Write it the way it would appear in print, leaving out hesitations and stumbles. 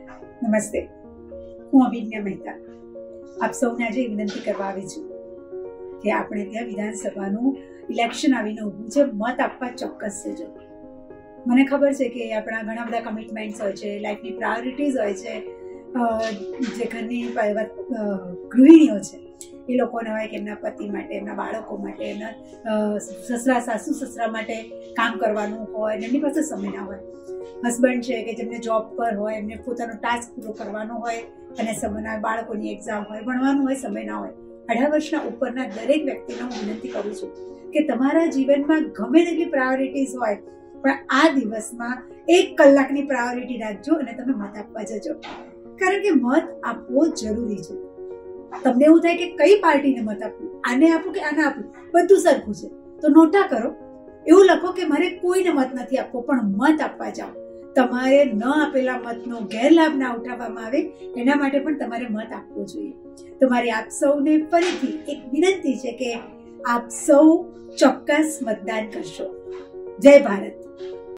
નમસ્તે, હું અભિજ્ઞા મહેતા આપ સૌને આજે વિનંતી કરવા આવી છું કે આપણે ત્યાં વિધાનસભાનું ઇલેક્શન આવીને ઊભું છે. મત આપવા ચોક્કસ જજો. મને ખબર છે કે આપણા ઘણા બધા કમિટમેન્ટ્સ હોય છે, લાઈફની પ્રાયોરિટીઝ હોય છે. જે ઘરની ગૃહિણીઓ છે એ લોકોને હોય કે એમના પતિ માટે, એમના બાળકો માટે, એમના સસરા સાસુ સસરા માટે કામ કરવાનું હોય, એમની પાસે સમય ના હોય. હસબન્ડ છે કે જેમને જોબ પર હોય, એમને પોતાનો ટાસ્ક પૂરો કરવાનો હોય અને સમયના બાળકોની એક્ઝામ હોય, ભણવાનું હોય, સમય ના હોય. 18 વર્ષના ઉપરના દરેક વ્યક્તિને હું વિનંતી કરું છું કે તમારા જીવનમાં ગમે તેટલી પ્રાયોરિટીઝ હોય પણ આ દિવસમાં 1 કલાકની પ્રાયોરિટી રાખજો અને તમે મત આપવા જજો. કારણ કે મત આપવો જરૂરી છે. તમને એવું થાય કે કઈ પાર્ટીને મત આપવું, આને આપું કે આને આપું, બધું સરખું છે, તો નોટા કરો. એવું લખો કે મારે કોઈને મત નથી આપવો, પણ મત આપવા જાઓ. તમારે ન આપેલા મતનો ગેરલાભ ના ઉઠાવવામાં આવે એના માટે પણ તમારે મત આપવો જોઈએ. તો મારી આપ સૌને ફરીથી એક વિનંતી છે કે આપ સૌ ચોક્કસ મતદાન કરશો. જય ભારત.